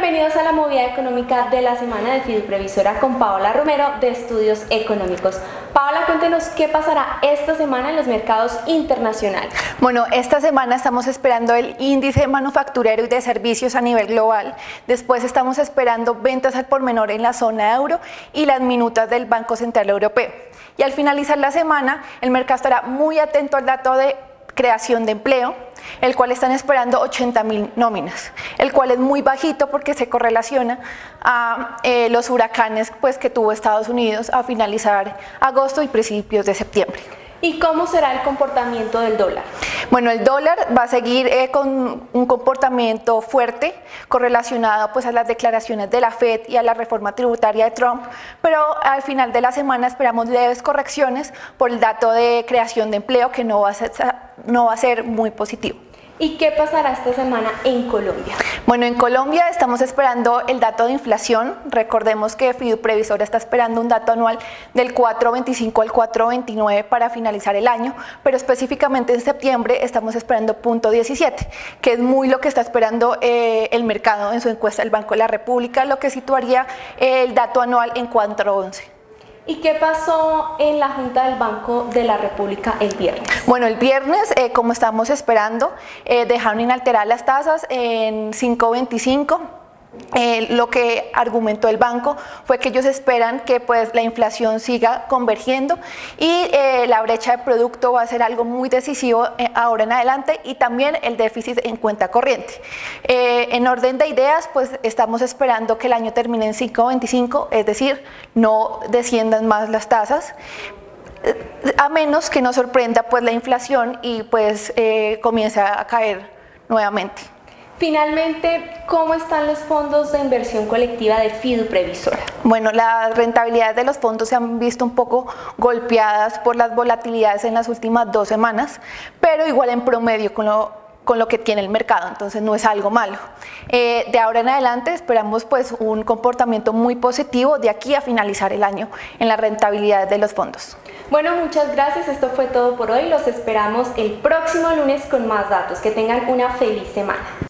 Bienvenidos a la movida económica de la semana de Fiduprevisora con Paola Romero de Estudios Económicos. Paola, cuéntenos qué pasará esta semana en los mercados internacionales. Bueno, esta semana estamos esperando el índice manufacturero y de servicios a nivel global. Después estamos esperando ventas al por menor en la zona euro y las minutas del Banco Central Europeo. Y al finalizar la semana, el mercado estará muy atento al dato de creación de empleo, el cual están esperando 80.000 nóminas, el cual es muy bajito porque se correlaciona a los huracanes que tuvo Estados Unidos a finalizar agosto y principios de septiembre. ¿Y cómo será el comportamiento del dólar? Bueno, el dólar va a seguir con un comportamiento fuerte correlacionado a las declaraciones de la Fed y a la reforma tributaria de Trump, pero al final de la semana esperamos leves correcciones por el dato de creación de empleo que no va a ser muy positivo. ¿Y qué pasará esta semana en Colombia? Bueno, en Colombia estamos esperando el dato de inflación. Recordemos que Fiduprevisora está esperando un dato anual del 4.25 al 4.29 para finalizar el año, pero específicamente en septiembre estamos esperando 0.17, que es muy lo que está esperando el mercado en su encuesta del Banco de la República, lo que situaría el dato anual en 4.11. ¿Y qué pasó en la Junta del Banco de la República el viernes? Bueno, el viernes, como estábamos esperando, dejaron inalteradas las tasas en 5.25. Lo que argumentó el banco fue que ellos esperan que la inflación siga convergiendo y la brecha de producto va a ser algo muy decisivo ahora en adelante, y también el déficit en cuenta corriente. En orden de ideas, estamos esperando que el año termine en 5.25, es decir, no desciendan más las tasas, a menos que nos sorprenda la inflación y comience a caer nuevamente. Finalmente, ¿cómo están los fondos de inversión colectiva de Fiduprevisora? Bueno, las rentabilidades de los fondos se han visto un poco golpeadas por las volatilidades en las últimas 2 semanas, pero igual en promedio con lo que tiene el mercado, entonces no es algo malo. De ahora en adelante esperamos un comportamiento muy positivo de aquí a finalizar el año en las rentabilidades de los fondos. Bueno, muchas gracias, esto fue todo por hoy, los esperamos el próximo lunes con más datos, que tengan una feliz semana.